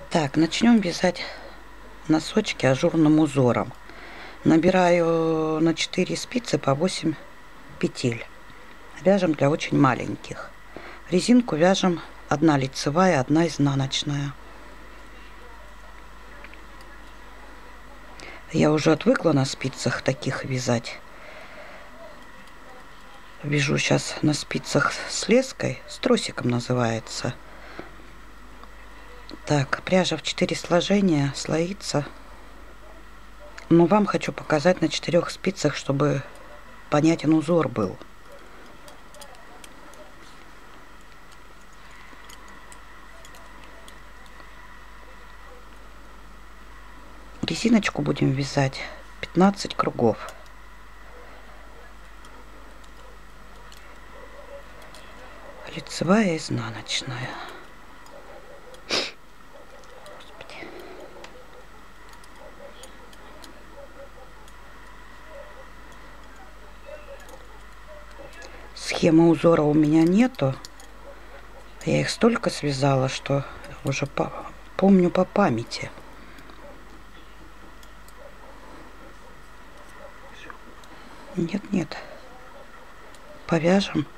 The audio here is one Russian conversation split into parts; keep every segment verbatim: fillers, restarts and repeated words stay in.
Так, начнем вязать носочки ажурным узором. Набираю на четыре спицы по восемь петель. Вяжем для очень маленьких. Резинку вяжем одна лицевая, одна изнаночная. Я уже отвыкла на спицах таких вязать. Вяжу сейчас на спицах с леской, с тросиком называется. Так, пряжа в четыре сложения, слоится. Но вам хочу показать на четырех спицах, чтобы понятен узор был. Резиночку будем вязать пятнадцать кругов. Лицевая, изнаночная. Господи. Схемы узора у меня нету. Я их столько связала, что уже по, помню по памяти. Нет, нет. Повяжем.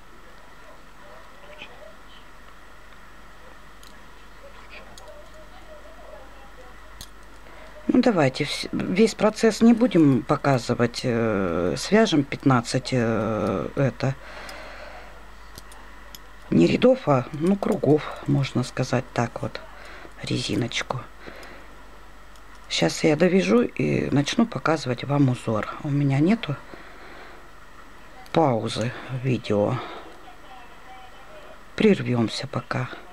Ну, давайте, весь процесс не будем показывать. Свяжем пятнадцать это, не рядов, а ну, кругов, можно сказать так вот, резиночку. Сейчас я довяжу и начну показывать вам узор. У меня нету паузы в видео. Прервемся пока.